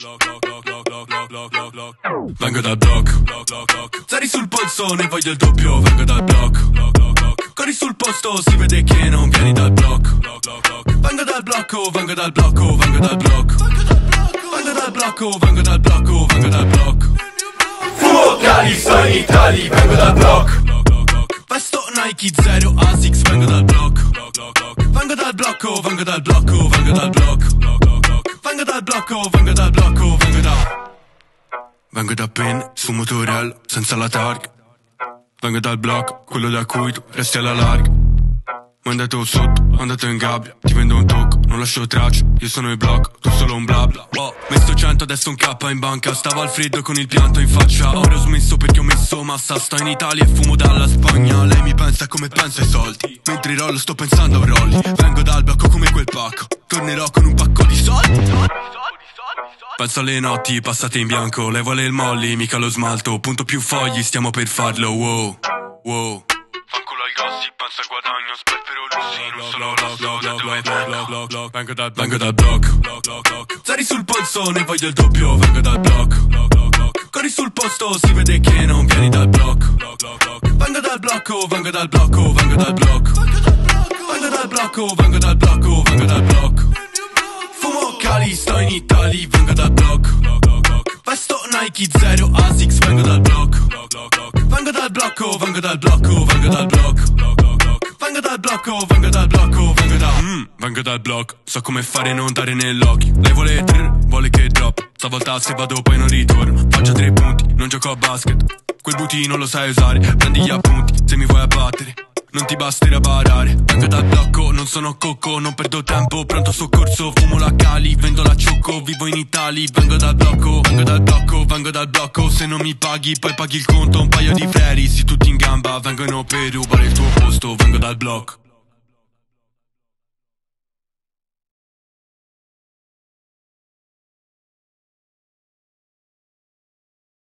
Vengo dal block, zeri sul polso, ne voglio il doppio. Vengo dal block, corri sul posto, si vede che non vieni dal block. Vengo dal blocco, vengo dal blocco, vengo dal blocco. Vengo dal blocco, vengo dal blocco, vengo dal blocco. Fumo cali, sto in Italia, vengo dal block. Vesto Nike Zero Asics, vengo dal blocco. Vengo dal blocco, vengo dal blocco, vengo dal blocco. Vengo dal blocco, vengo dal blocco, vengo da Penn, su motorello, senza la targa. Vengo dal block, quello da cui tu resti alla larga. Mi andato sotto, andato in gabbia, ti vendo un tocco, non lascio traccia, io sono il block, tu solo un bla bla. Oh, messo 100, adesso un K in banca, stavo al freddo con il pianto in faccia. Ora ho smesso perché ho messo massa, sto in Italia e fumo dalla Spagna. Lei mi pensa come pensa ai soldi, mentre rollo sto pensando a un rolli. Vengo dal blocco come quel pacco, tornerò con un pacco di soldi. Penso alle notti passate in bianco, lei vuole il molly, mica lo smalto. Punto più fogli, stiamo per farlo, wow, wow. Fanculo al gossip, penso al guadagno, sperpero lussi, non solo rosso, da dove vengo dal block, zeri sul polso, ne voglio il doppio. Vengo dal block, corri sul posto, si vede che non vieni dal block. Vengo dal blocco, vengo dal blocco, vengo dal blocco. Vengo dal blocco, vengo dal blocco, vengo dal blocco. Fumo cali, sto in Italia, vengo dal block. Vesto Nike Zero Asics, vengo dal block. Vengo dal blocco, vengo dal blocco, vengo dal blocco. Vengo dal blocco, vengo dal blocco, vengo dal block. So come fare non dare nell'occhio. Lei vuole vuole che drop. Stavolta se vado poi non ritorno. Faccio 3 punti, non gioco a basket. Quel booty non lo sai usare, prendi gli appunti se mi vuoi abbattere. Non ti basterà barare. Vengo dal blocco, non sono cocco, non perdo tempo, pronto soccorso. Fumo la cali, vendo la ciocco, vivo in Italia. Vengo dal blocco, vengo dal blocco, vengo dal blocco. Se non mi paghi, poi paghi il conto. Un paio di freri, sì tutti in gamba, vengono per rubare il tuo posto. Vengo dal blocco.